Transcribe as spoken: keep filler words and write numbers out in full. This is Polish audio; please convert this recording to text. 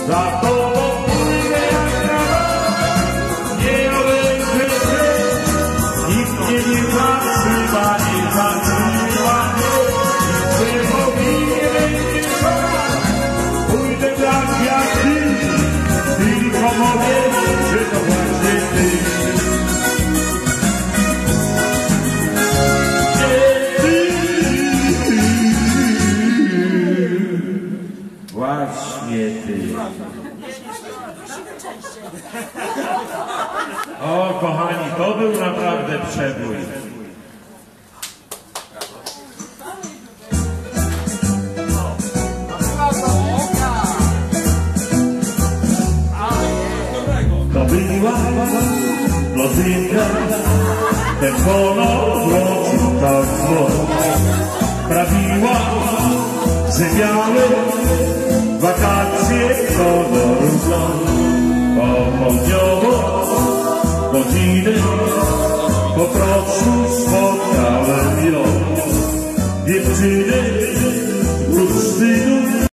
za tobą pójdę jak trawa, nie obejrzę się, nikt mnie nie zatrzyma, nie zatrzyma mnie, nic nie powinien będzie szukać, pójdę tak jak ty, tylko mówię, że to właśnie ty. Właśnie ty. O, kochani, to był naprawdę przebój. To była blondynka, ten kolor włosów tak zło. Prawiła, że miały wakacje koloru złą. O południową godzinę po prostu spotkałem ją, dziewczynę